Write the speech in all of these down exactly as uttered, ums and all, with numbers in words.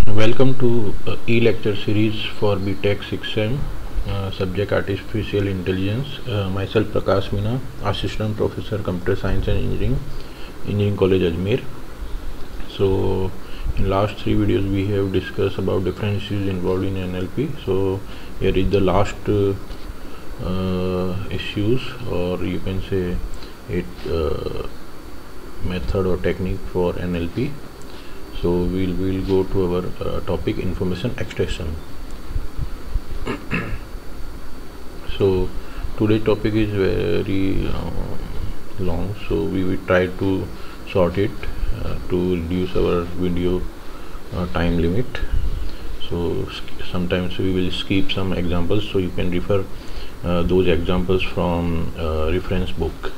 Welcome to uh, e-lecture series for B Tech six sem, uh, subject Artificial Intelligence. Uh, myself Prakash Meena, Assistant Professor Computer Science and Engineering, Engineering College Ajmer. So in last three videos we have discussed about different issues involved in N L P. So here is the last uh, uh, issues, or you can say it uh, method or technique for N L P. So we'll we'll go to our uh, topic, information extraction. So today's topic is very uh, long, so we will try to short it uh, to reduce our video uh, time limit. So sometimes we will skip some examples, so you can refer uh, those examples from uh, reference book.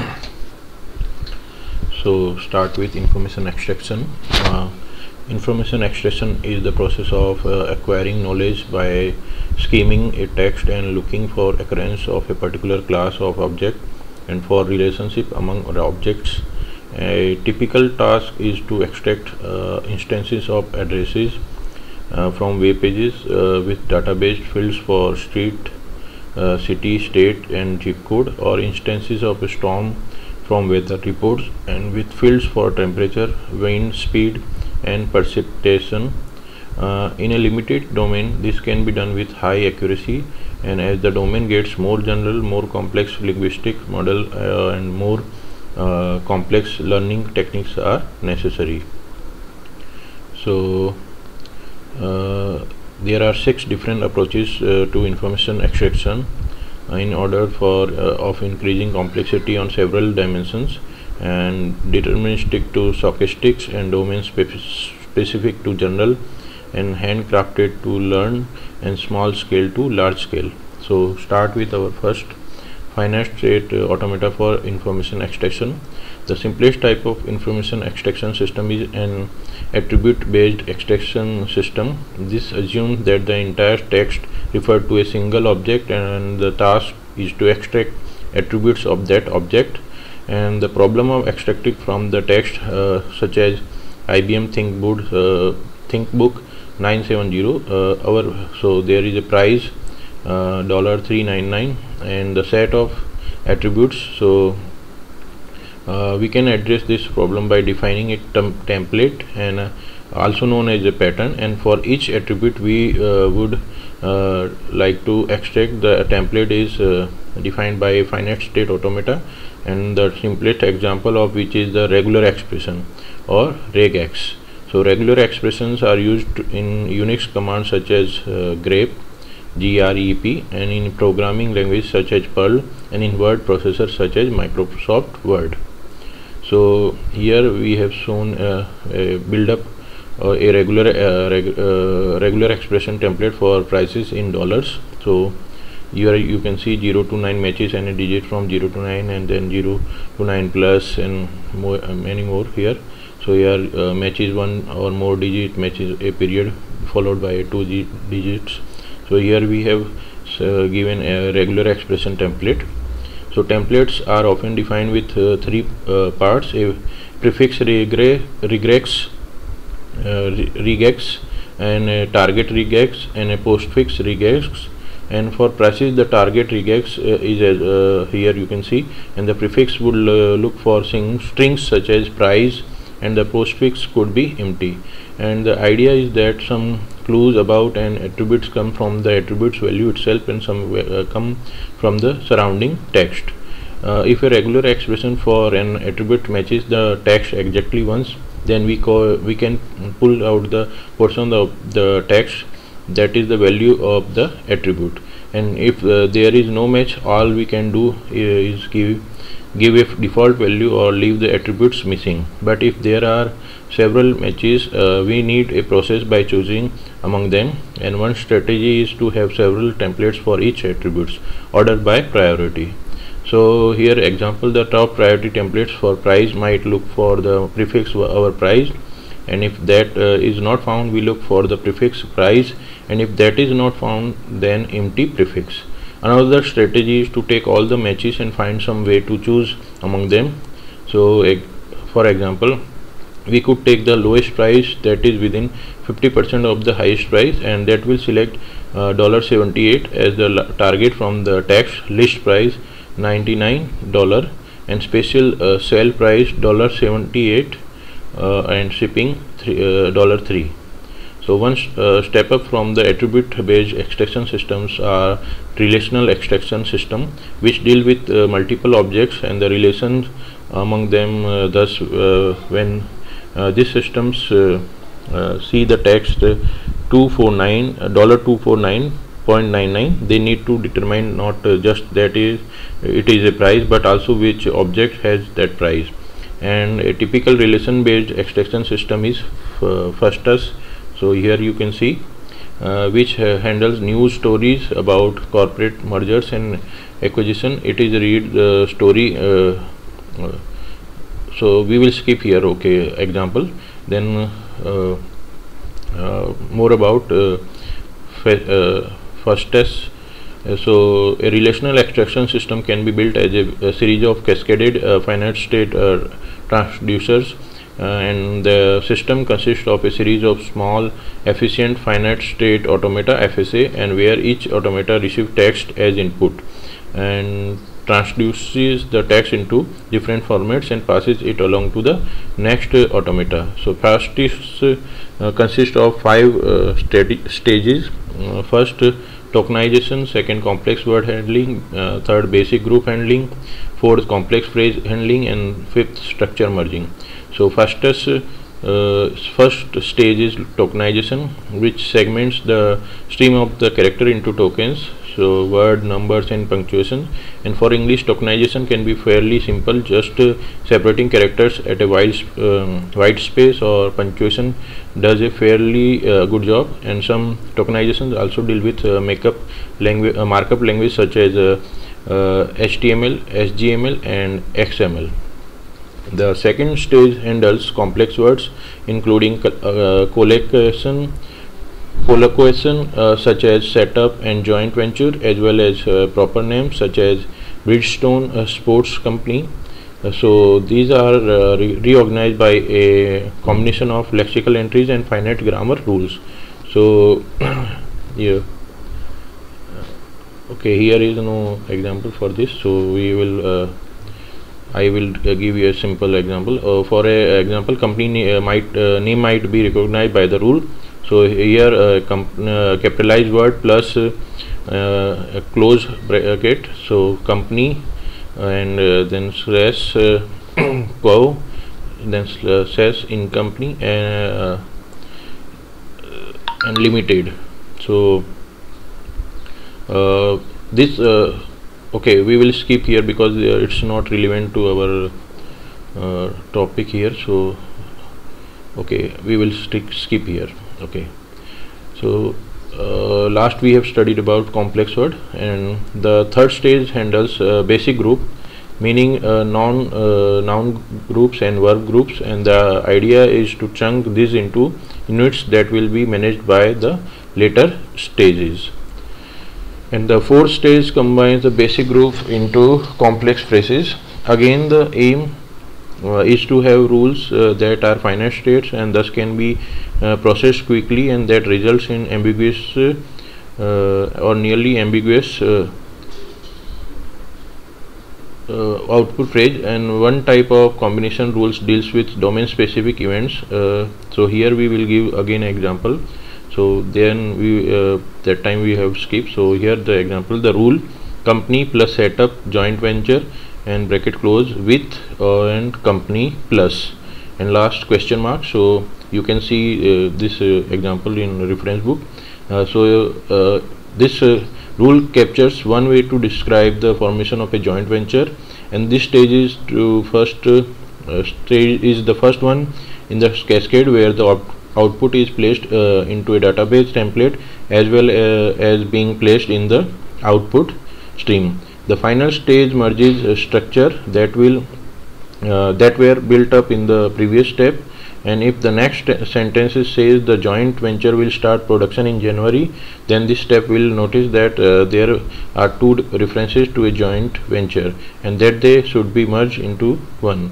So start with information extraction. Uh, information extraction is the process of uh, acquiring knowledge by skimming a text and looking for occurrence of a particular class of object and for relationship among objects. A typical task is to extract uh, instances of addresses uh, from web pages uh, with database fields for street, uh, city, state and zip code, or instances of a storm from weather reports and with fields for temperature, wind speed and precipitation. Uh, in a limited domain, this can be done with high accuracy, and as the domain gets more general, more complex linguistic model uh, and more uh, complex learning techniques are necessary. So uh, there are six different approaches uh, to information extraction in order for uh, of increasing complexity on several dimensions, and deterministic to stochastics and domain spe specific to general, and handcrafted to learn, and small scale to large scale. So start with our first, finite state uh, automata for information extraction. The simplest type of information extraction system is an attribute based extraction system. This assumes that the entire text refers to a single object and the task is to extract attributes of that object. And the problem of extracting from the text uh, such as I B M ThinkBook uh, ThinkBook nine seventy, uh, our so there is a price uh, dollar three ninety-nine and the set of attributes. So uh, we can address this problem by defining a template, and uh, also known as a pattern, and for each attribute we uh, would uh, like to extract. The template is uh, defined by a finite state automata, and the simplest example of which is the regular expression or regex. So regular expressions are used in Unix commands such as uh, grep, G R E P, and in programming language such as Perl, and in word processors such as Microsoft Word. So here we have shown uh, a build up uh, a regular uh, reg uh, regular expression template for prices in dollars. So here you can see zero to nine matches and a digit from zero to nine, and then zero to nine plus, and more uh, many more here. So here uh, matches one or more digit, matches a period followed by two digits. So here we have uh, given a regular expression template. So templates are often defined with uh, three uh, parts: a prefix regre regex, uh, regex, and a target regex, and a postfix regex. And for prices, the target regex uh, is as uh, here you can see, and the prefix would uh, look for strings such as price, and the postfix could be empty. And the idea is that some clues about an attributes come from the attribute's value itself, and some uh, come from the surrounding text. Uh, if a regular expression for an attribute matches the text exactly once, then we call we can pull out the portion of the text that is the value of the attribute. And if uh, there is no match, all we can do is give give a default value or leave the attributes missing. But if there are several matches, uh, we need a process by choosing among them, and one strategy is to have several templates for each attributes ordered by priority. So here example, the top priority templates for price might look for the prefix our price, and if that uh, is not found, we look for the prefix price, and if that is not found, then empty prefix. Another strategy is to take all the matches and find some way to choose among them. So uh, for example, we could take the lowest price that is within fifty percent of the highest price, and that will select uh, one seventy-eight as the target from the tax. List price ninety-nine dollars and special uh, sale price one seventy-eight uh, and shipping three, uh, three. So one uh, step up from the attribute based extraction systems are relational extraction system, which deal with uh, multiple objects and the relations among them. Uh, thus uh, when uh, these systems uh, uh, see the text uh, two forty-nine dollar two forty-nine point nine nine, they need to determine not uh, just that is it is a price, but also which object has that price. And a typical relation based extraction system is uh, FASTUS. So here you can see uh, which uh, handles news stories about corporate mergers and acquisition. It is a read uh, story. Uh, uh, so we will skip here. Okay, example. Then uh, uh, more about uh, uh, FASTUS. Uh, so a relational extraction system can be built as a, a series of cascaded uh, finite state uh, transducers. Uh, and the system consists of a series of small efficient finite state automata, F S A, and where each automata receives text as input and transduces the text into different formats and passes it along to the next uh, automata. So FASTUS uh, consists of five uh, stages. Uh, first uh, tokenization, second complex word handling, uh, third basic group handling, fourth complex phrase handling, and fifth structure merging. So FASTUS uh, first stage is tokenization, which segments the stream of the character into tokens, so word, numbers, and punctuation. And for English, tokenization can be fairly simple, just uh, separating characters at a wide, um, wide space, or punctuation does a fairly uh, good job. And some tokenizations also deal with uh, makeup language, uh, markup language such as uh, uh, H T M L, S G M L, and X M L. The second stage handles complex words, including uh, collocation, collocation uh, such as setup and joint venture, as well as uh, proper names such as Bridgestone uh, Sports Company. Uh, so these are uh, re reorganized by a combination of lexical entries and finite grammar rules. So yeah, okay, here is no example for this, so we will uh, I will uh, give you a simple example. Uh, for a example, company uh, might uh, name might be recognized by the rule. So here uh, uh, capitalized word plus uh, uh, a close bracket. So company and uh, then slash uh, co, then slash in company and uh, and limited. So uh, this. Uh, Okay, we will skip here because uh, it's not relevant to our uh, topic here. So okay, we will stick skip here. Okay, so uh, last we have studied about complex word, and the third stage handles uh, basic group, meaning uh, non uh, noun groups and verb groups, and the idea is to chunk these into units that will be managed by the later stages. And the fourth stage combines the basic group into complex phrases. Again, the aim uh, is to have rules uh, that are finite states and thus can be uh, processed quickly, and that results in ambiguous uh, or nearly ambiguous uh, uh, output phrase. And one type of combination rules deals with domain specific events. Uh, so here we will give again an example. So then we uh, that time we have skipped. So here the example, the rule company plus setup joint venture and bracket close with uh, and company plus and last question mark. So you can see uh, this uh, example in reference book. Uh, so uh, this uh, rule captures one way to describe the formation of a joint venture, and this stage is to first uh, uh, stage is the first one in the cascade where the output is placed uh, into a database template as well uh, as being placed in the output stream. The final stage merges a structure that will uh, that were built up in the previous step, and if the next sentence says the joint venture will start production in January, then this step will notice that uh, there are two references to a joint venture and that they should be merged into one.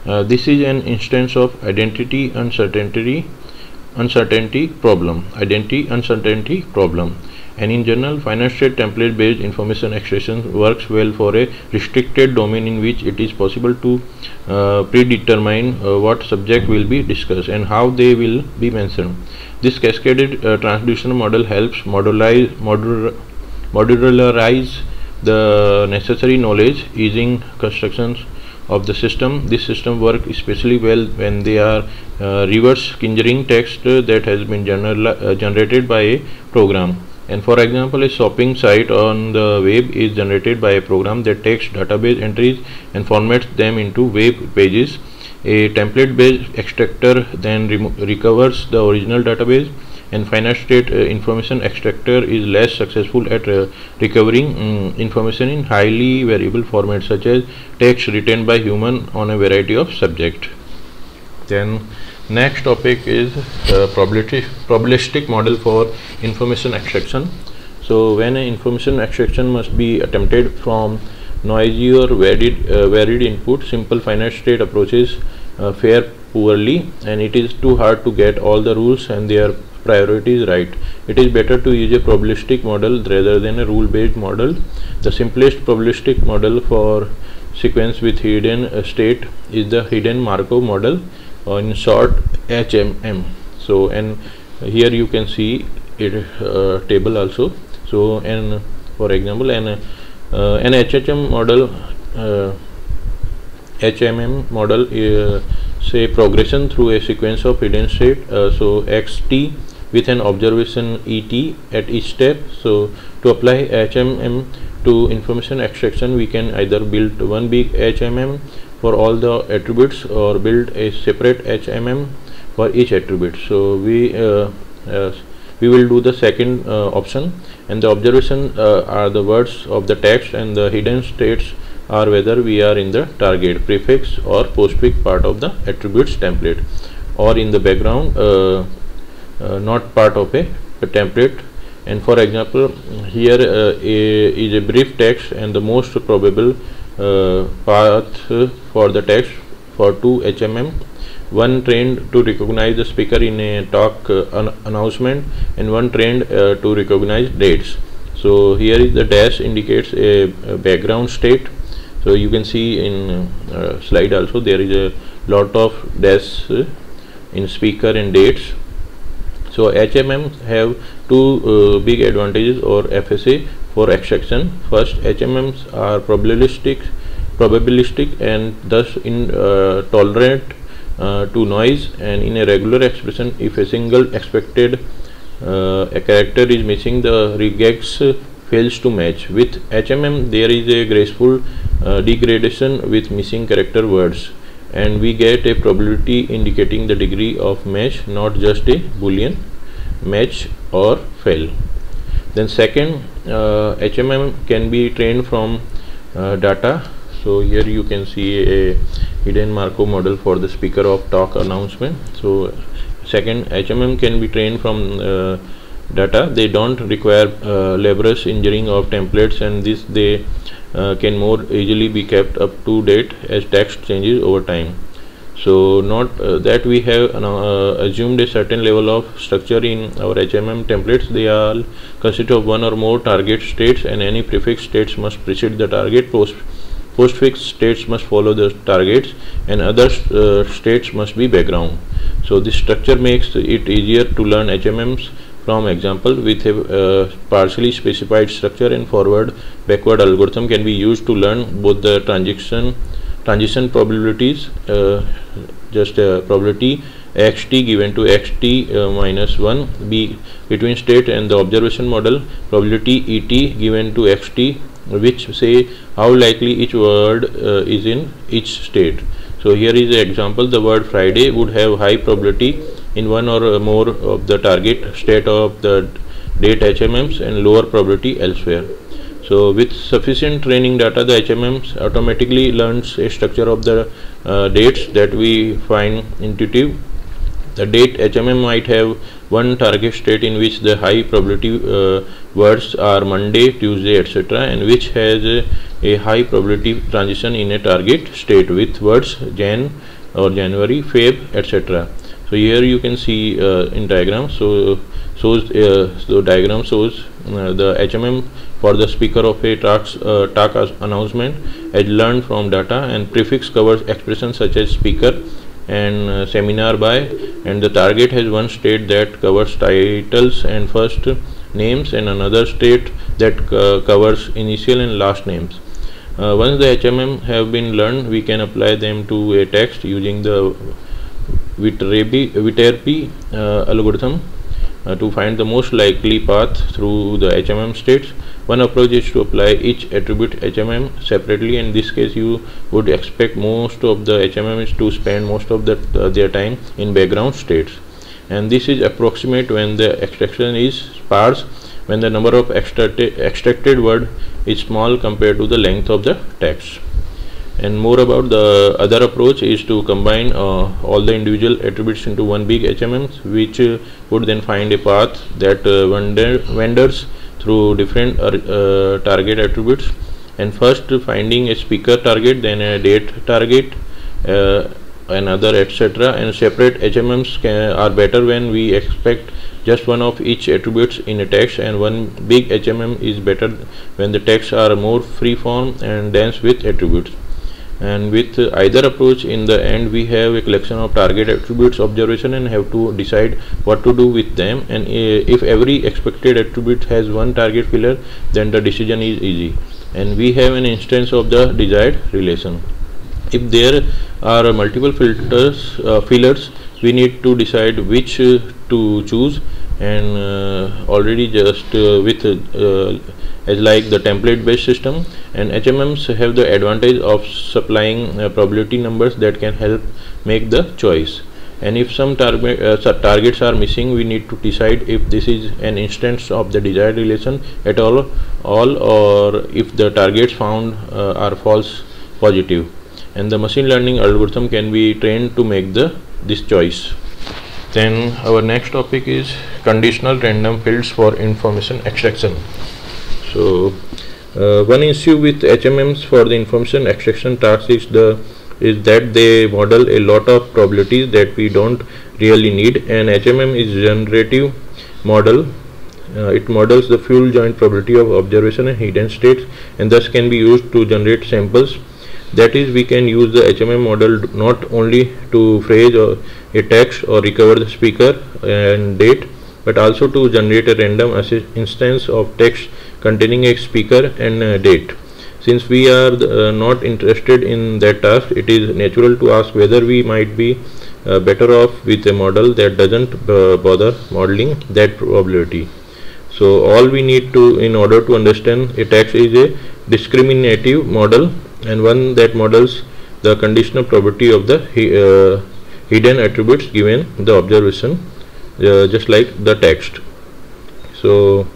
Uh, this is an instance of identity uncertainty uncertainty problem. Identity uncertainty problem. And in general, finite state template based information extraction works well for a restricted domain in which it is possible to uh, predetermine uh, what subject will be discussed and how they will be mentioned. This cascaded uh, transducer model helps modularize, modular, modularize the necessary knowledge, easing constructions of the system. This system works especially well when they are uh, reverse engineering text uh, that has been general, uh, generated by a program. And for example, a shopping site on the web is generated by a program that takes database entries and formats them into web pages. A template based extractor then recovers the original database, and finite state uh, information extractor is less successful at uh, recovering um, information in highly variable formats such as text written by human on a variety of subjects. Then next topic is uh, probabilistic, probabilistic model for information extraction. So when an information extraction must be attempted from noisy or varied, uh, varied input, simple finite state approaches uh, fare poorly, and it is too hard to get all the rules and their priorities right. It is better to use a probabilistic model rather than a rule based model. The simplest probabilistic model for sequence with hidden uh, state is the hidden Markov model, or in short H M M. So, and here you can see it uh, table also. So, and for example, an uh, an H H M model, uh, H M M model, uh, say progression through a sequence of hidden state. Uh, so X T with an observation E T at each step. So to apply H M M to information extraction, we can either build one big H M M for all the attributes or build a separate H M M for each attribute. So we uh, uh, we will do the second uh, option, and the observation uh, are the words of the text, and the hidden states are whether we are in the target, prefix or postfix part of the attributes template, or in the background, uh, uh, not part of a, a template. And for example, here uh, a, is a brief text, and the most probable uh, path uh, for the text for two H M M, one trained to recognize the speaker in a talk uh, an announcement, and one trained uh, to recognize dates. So here is the dash indicates a, a background state. So you can see in uh, slide also there is a lot of dash uh, in speaker and dates. So H M M have two uh, big advantages or F S A for extraction. First, H M Ms are probabilistic, probabilistic and thus in uh, tolerant uh, to noise. And in a regular expression, if a single expected uh, a character is missing, the regex uh, fails to match. With H M M, there is a graceful uh, degradation with missing character words, and we get a probability indicating the degree of match, not just a boolean match or fail. Then second, uh, H M M can be trained from uh, data. So here you can see a hidden Markov model for the speaker of talk announcement. So second, H M M can be trained from uh, data. They don't require uh, laborious engineering of templates, and this they uh, can more easily be kept up to date as text changes over time. So not uh, that we have uh, assumed a certain level of structure in our H M M templates. They all consist of one or more target states, and any prefix states must precede the target. Post postfix states must follow the targets, and other uh, states must be background. So this structure makes it easier to learn H M Ms from example. With a uh, partially specified structure, and forward backward algorithm can be used to learn both the transition transition probabilities, uh, just uh, probability xt given to xt uh, minus one b between state, and the observation model probability et given to xt, which say how likely each word uh, is in each state. So here is an example. The word Friday would have high probability in one or more of the target state of the date H M Ms, and lower probability elsewhere. So with sufficient training data, the H M Ms automatically learns a structure of the uh, dates that we find intuitive. The date H M M might have one target state in which the high probability uh, words are Monday, Tuesday, et cetera, and which has a, a high probability transition in a target state with words Jan, or January, Feb, et cetera. So here you can see uh, in diagram. So shows uh, so diagram shows uh, the H M M for the speaker of a task uh, task announcement as learned from data, and prefix covers expressions such as speaker and uh, seminar by, and the target has one state that covers titles and first names, and another state that uh, covers initial and last names. Uh, once the H M M have been learned, we can apply them to a text using the Viterbi uh, algorithm uh, to find the most likely path through the H M M states. One approach is to apply each attribute H M M separately. In this case, you would expect most of the H M Ms to spend most of the, uh, their time in background states, and this is approximate when the extraction is sparse, when the number of extracted, extracted word is small compared to the length of the text. And more about the other approach is to combine uh, all the individual attributes into one big H M M, which uh, would then find a path that uh, vendor, vendors through different uh, uh, target attributes, and first finding a speaker target, then a date target, uh, another, et cetera. And separate H M Ms can, are better when we expect just one of each attributes in a text, and one big H M M is better when the texts are more free form and dense with attributes. And with uh, either approach, in the end we have a collection of target attributes observation and have to decide what to do with them. And uh, if every expected attribute has one target filler, then the decision is easy, and we have an instance of the desired relation. If there are uh, multiple filters uh, fillers, we need to decide which uh, to choose, and uh, already just uh, with uh, as like the template based system. And H M Ms have the advantage of supplying uh, probability numbers that can help make the choice. And if some target uh, targets are missing, we need to decide if this is an instance of the desired relation at all all or if the targets found uh, are false positive. And the machine learning algorithm can be trained to make the this choice. Then our next topic is conditional random fields for information extraction. So uh, one issue with H M Ms for the information extraction task is the is that they model a lot of probabilities that we don't really need. And H M M is generative model. Uh, it models the full joint probability of observation and hidden states, and thus can be used to generate samples. That is, we can use the H M M model not only to phrase or a text or recover the speaker and date, but also to generate a random instance of text containing a speaker and a date. Since we are uh, not interested in that task, it is natural to ask whether we might be uh, better off with a model that doesn't uh, bother modeling that probability. So all we need to in order to understand a text is a discriminative model, and one that models the conditional probability of the uh, hidden attributes given the observation, uh, just like the text. So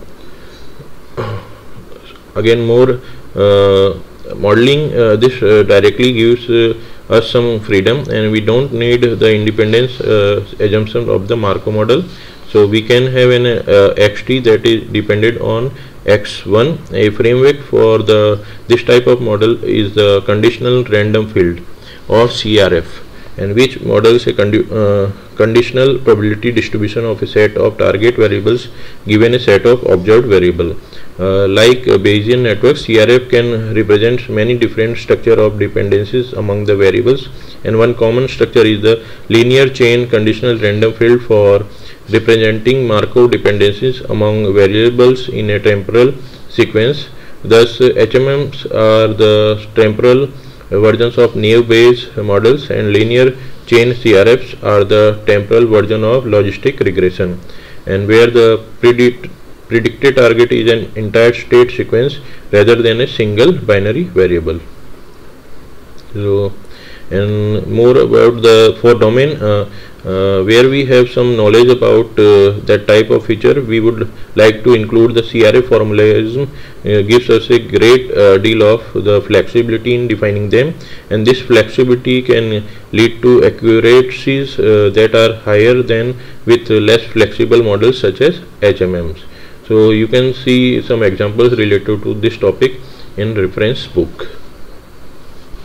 again, more uh, modeling uh, this uh, directly gives uh, us some freedom, and we don't need the independence uh, assumption of the Markov model. So we can have an uh, X T that is dependent on X one. A framework for the this type of model is the conditional random field, or C R F, and which models a condi uh, conditional probability distribution of a set of target variables given a set of observed variable. Uh, like uh, Bayesian networks, C R F can represent many different structure of dependencies among the variables, and one common structure is the linear chain conditional random field for representing Markov dependencies among variables in a temporal sequence. Thus, uh, H M Ms are the temporal versions of Naive Bayes models, and linear chain C R Fs are the temporal version of logistic regression, and where the predict predicted target is an entire state sequence rather than a single binary variable. So, and more about the for domain uh, uh, where we have some knowledge about uh, that type of feature, we would like to include the C R F formalism. Uh, gives us a great uh, deal of the flexibility in defining them, and this flexibility can lead to accuracies uh, that are higher than with uh, less flexible models such as H M Ms. So you can see some examples related to this topic in reference book.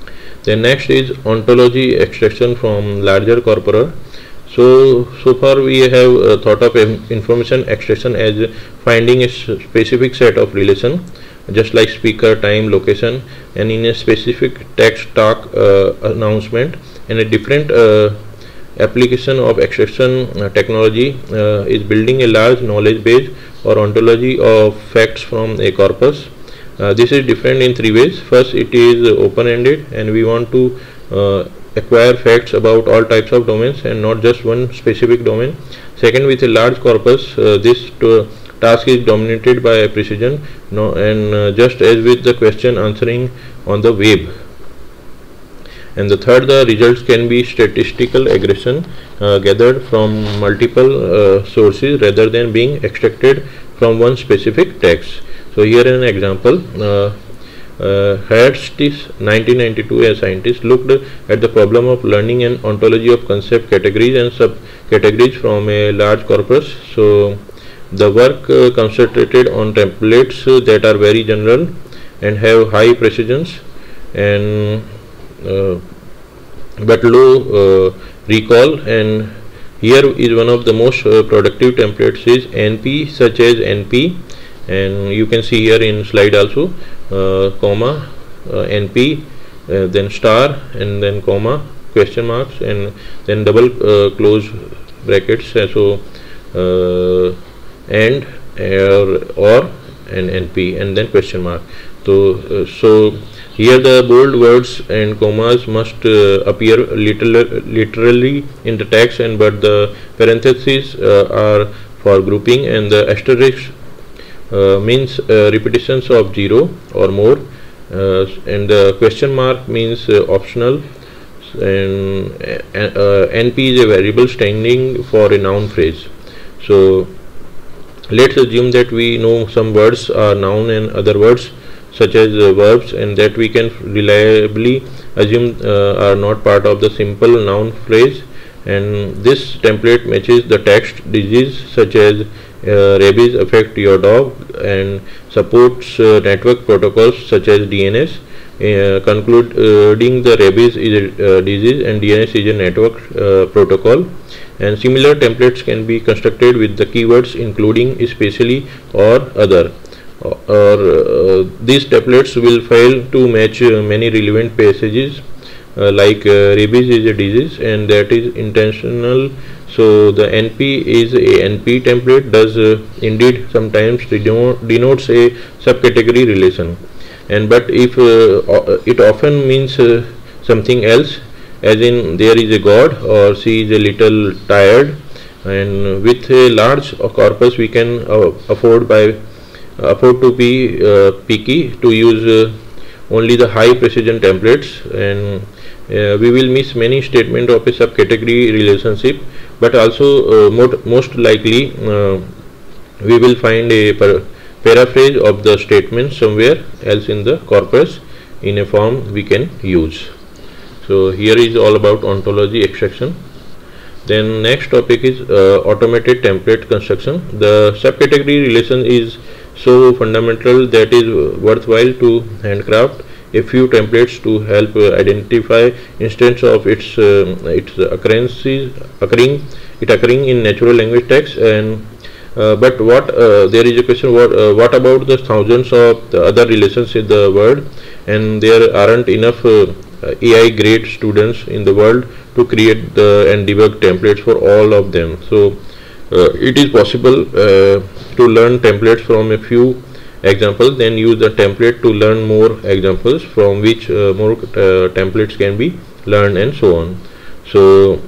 Then next is ontology extraction from larger corpora. So, so far we have uh, thought of information extraction as finding a specific set of relation, just like speaker, time, location, and in a specific text talk uh, announcement. And a different uh, application of extraction uh, technology uh, is building a large knowledge base or ontology of facts from a corpus. Uh, this is different in three ways. First, it is open-ended, and we want to uh, acquire facts about all types of domains and not just one specific domain. Second, with a large corpus, uh, this to task is dominated by precision, no, and uh, just as with the question answering on the web. And the third, the results can be statistical aggregation uh, gathered from multiple uh, sources rather than being extracted from one specific text. So here an example. Uh, Uh, Hertztis nineteen ninety-two, a scientist, looked at the problem of learning an ontology of concept categories and subcategories from a large corpus. So the work uh, concentrated on templates uh, that are very general and have high precision and uh, but low uh, recall. And here is one of the most uh, productive templates is N P, such as N P, and you can see here in slide also. Uh, comma uh, N P, uh, then star, and then comma, question marks, and then double uh, close brackets. Uh, so uh, and or, or and N P, and then question mark. So uh, so here the bold words and commas must uh, appear literal, literally in the text, and but the parentheses uh, are for grouping, and the asterisk Uh, means uh, repetitions of zero or more, uh, and the question mark means uh, optional, and uh, N P is a variable standing for a noun phrase. So let's assume that we know some words are noun and other words such as uh, verbs, and that we can reliably assume uh, are not part of the simple noun phrase. And this template matches the text. Disease such as Uh, rabies affect your dog, and supports uh, network protocols such as D N S, uh, concluding the rabies is a uh, disease and D N S is a network uh, protocol. And similar templates can be constructed with the keywords including, especially, or other. Or, or uh, these templates will fail to match uh, many relevant passages, uh, like uh, rabies is a disease, and that is intentional. So the N P is a N P template does uh, indeed sometimes denote, denotes a subcategory relation, and but if uh, it often means uh, something else, as in there is a god, or she is a little tired. And with a large uh, corpus we can uh, afford by uh, afford to be uh, picky to use uh, only the high precision templates, and uh, we will miss many statements of a subcategory relationship. But also uh, most, most likely uh, we will find a par paraphrase of the statement somewhere else in the corpus in a form we can use. So here is all about ontology extraction. Then next topic is uh, automated template construction. The subcategory relation is so fundamental that is worthwhile to handcraft a few templates to help uh, identify instance of its uh, its occurrences occurring it occurring in natural language text. And uh, but what uh, there is a question, what uh, what about the thousands of the other relations in the world, and there aren't enough uh, A I grade students in the world to create the and debug templates for all of them. So uh, it is possible uh, to learn templates from a few examples, then use the template to learn more examples, from which uh, more uh, templates can be learned, and so on. So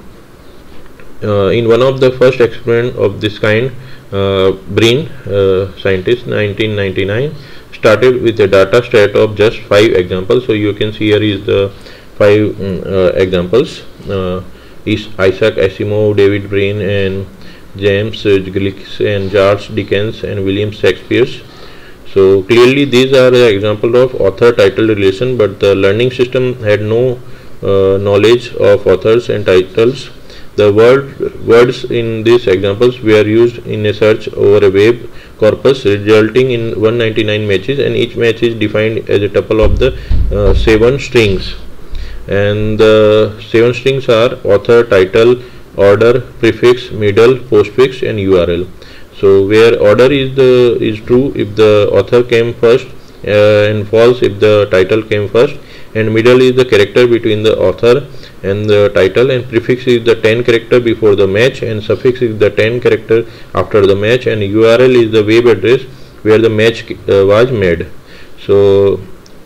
uh, in one of the first experiment of this kind, uh, Brin, uh, scientist, nineteen ninety-nine, started with a data set of just five examples. So you can see here is the five um, uh, examples. Uh, is Isaac Asimov, David Brin, and James uh, Gleick, and Charles Dickens, and William Shakespeare. So clearly these are the example of author-title relation, but the learning system had no uh, knowledge of authors and titles. The word words in these examples were used in a search over a web corpus, resulting in one hundred ninety-nine matches, and each match is defined as a tuple of the uh, seven strings. and the seven strings are author, title, order, prefix, middle, postfix, and U R L. So where order is the is true if the author came first, uh, and false if the title came first, and middle is the character between the author and the title, and prefix is the ten character before the match, and suffix is the ten character after the match, and U R L is the web address where the match uh, was made. So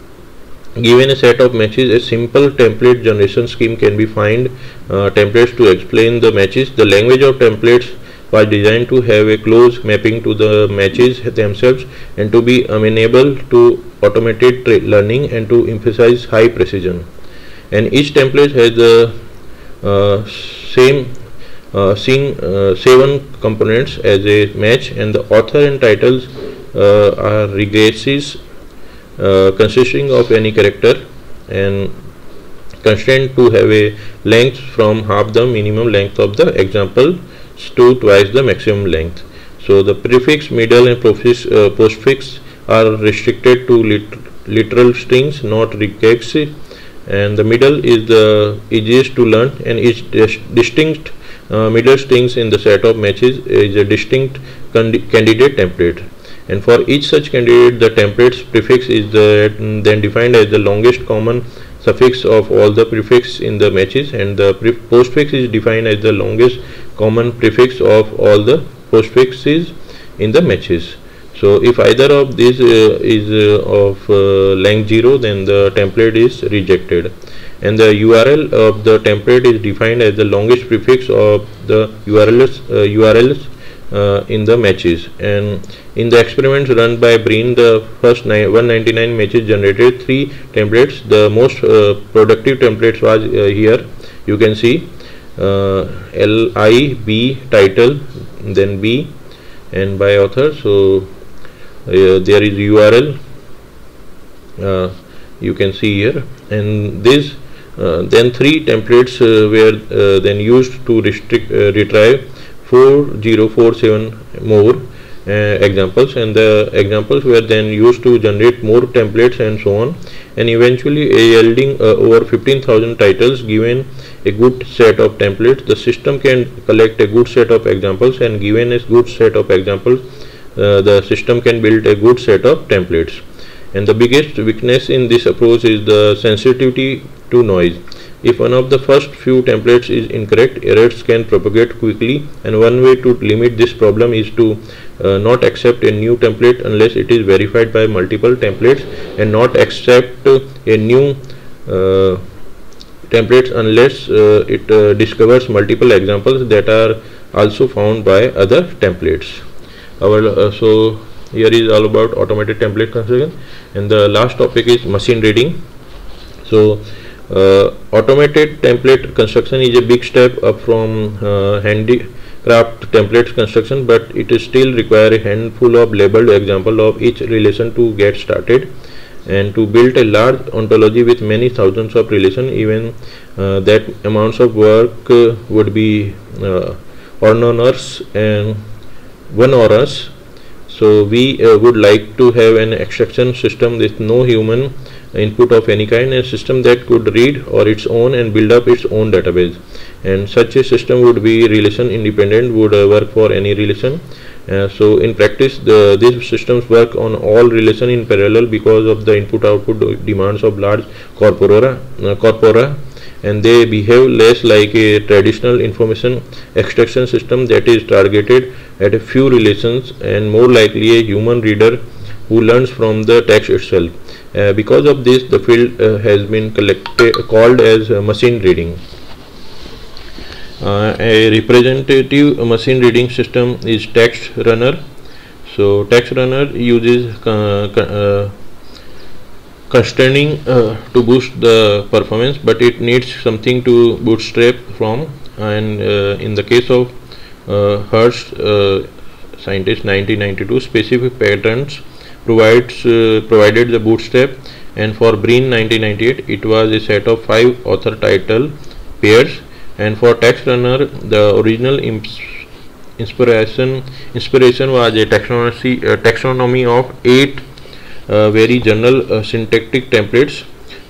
given a set of matches, a simple template generation scheme can be find uh, templates to explain the matches. The language of templates was designed to have a close mapping to the matches themselves and to be amenable to automated learning and to emphasize high precision. And each template has the uh, same uh, seeing, uh, seven components as a match, and the author and titles uh, are regresses uh, consisting of any character and constrained to have a length from half the minimum length of the example to twice the maximum length. So the prefix, middle, and prefix, uh, postfix are restricted to lit literal strings, not regex, and the middle is the easiest to learn, and each dis distinct uh, middle strings in the set of matches is a distinct candidate template. And for each such candidate, the template's prefix is the, then defined as the longest common suffix of all the prefix in the matches, and the postfix is defined as the longest common prefix of all the postfixes in the matches. So if either of these uh, is uh, of uh, length zero, then the template is rejected, and the U R L of the template is defined as the longest prefix of the U R Ls uh, U R Ls uh, in the matches. And in the experiments run by Breen, the first one hundred ninety-nine matches generated three templates. The most uh, productive templates was uh, here. You can see uh, L I B title, then B, and by author. So uh, there is U R L. Uh, you can see here, and this uh, then three templates uh, were uh, then used to restrict uh, retrieve four zero four seven more Uh, examples, and the examples were then used to generate more templates and so on, and eventually yielding uh, over fifteen thousand titles. Given a good set of templates, the system can collect a good set of examples, and given a good set of examples, uh, the system can build a good set of templates. And the biggest weakness in this approach is the sensitivity to noise. If one of the first few templates is incorrect, errors can propagate quickly, and one way to limit this problem is to uh, not accept a new template unless it is verified by multiple templates, and not accept uh, a new uh, templates unless uh, it uh, discovers multiple examples that are also found by other templates. Our uh, so here is all about automated template construction, and the last topic is machine reading. So Uh, automated template construction is a big step up from uh, handicraft template construction, but it is still require a handful of labeled example of each relation to get started. And to build a large ontology with many thousands of relation, even uh, that amounts of work uh, would be uh, onerous and one or us. So we uh, would like to have an extraction system with no human input of any kind, a system that could read or its own and build up its own database. And such a system would be relation independent, would uh, work for any relation. Uh, so in practice, the, these systems work on all relation in parallel because of the input output demands of large corpora, uh, corpora, and they behave less like a traditional information extraction system that is targeted at a few relations, and more likely a human reader who learns from the text itself. Uh, because of this, the field uh, has been collected, called as uh, machine reading. Uh, a representative machine reading system is Text Runner. So Text Runner uses uh, uh, constraining uh, to boost the performance, but it needs something to bootstrap from. And uh, in the case of uh, Hearst uh, scientist nineteen ninety-two, specific patterns provides uh, provided the bootstrap, and for Breen nineteen ninety-eight it was a set of five author title pairs, and for Text Runner the original inspiration inspiration was a taxonomy uh, taxonomy of eight uh, very general uh, syntactic templates.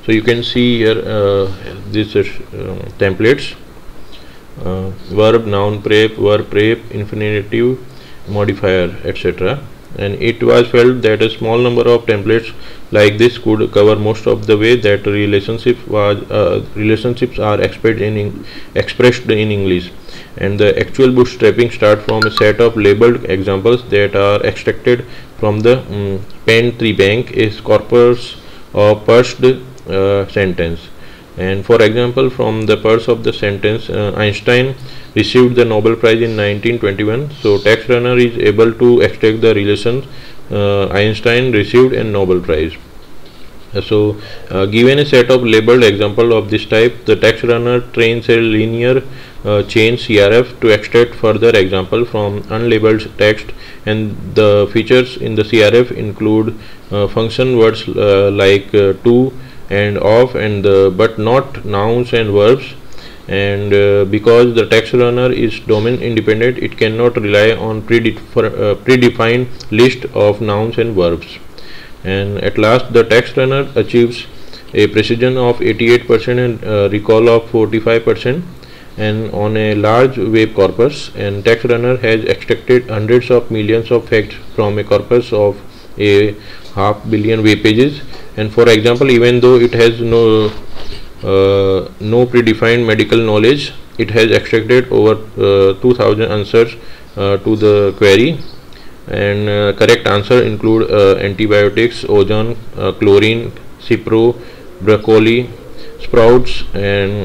So you can see here uh, these uh, templates: uh, verb, noun, prep, verb prep, infinitive, modifier, et cetera. And it was felt that a small number of templates like this could cover most of the way that relationship was uh, relationships are expressed in expressed in English. And the actual bootstrapping start from a set of labeled examples that are extracted from the um, Penn tree bank, is corpus of parsed uh, sentence. And for example, from the parts of the sentence, uh, Einstein received the Nobel Prize in nineteen twenty-one. So TextRunner is able to extract the relation uh, Einstein received a Nobel Prize. Uh, so uh, given a set of labeled example of this type, the TextRunner trains a linear uh, chain C R F to extract further example from unlabeled text. And the features in the C R F include uh, function words uh, like uh, to and of and the, but not nouns and verbs. And uh, because the TextRunner is domain independent, it cannot rely on predef uh, predefined list of nouns and verbs. And at last, the TextRunner achieves a precision of eighty-eight percent and uh, recall of forty-five percent, and on a large web corpus. And TextRunner has extracted hundreds of millions of facts from a corpus of a half billion web pages. And for example, even though it has no uh, no predefined medical knowledge, it has extracted over uh, two thousand answers uh, to the query. And uh, correct answer include uh, antibiotics, ozone, uh, chlorine, Cipro, broccoli, sprouts. And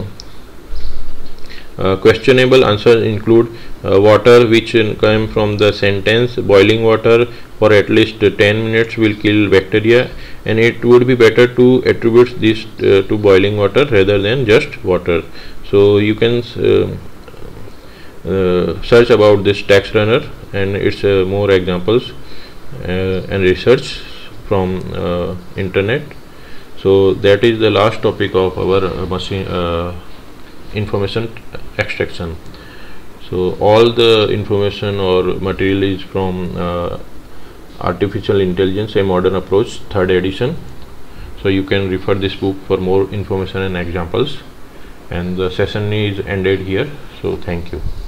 uh, questionable answers include uh, water, which came from the sentence boiling water for at least uh, ten minutes will kill bacteria. And it would be better to attribute this uh, to boiling water rather than just water. So you can uh, uh, search about this TextRunner, and its uh, more examples uh, and research from uh, internet. So that is the last topic of our uh, machine uh, information extraction. So all the information or material is from uh, Artificial Intelligence, a Modern Approach, third edition. So you can refer this book for more information and examples. And the session is ended here. So thank you.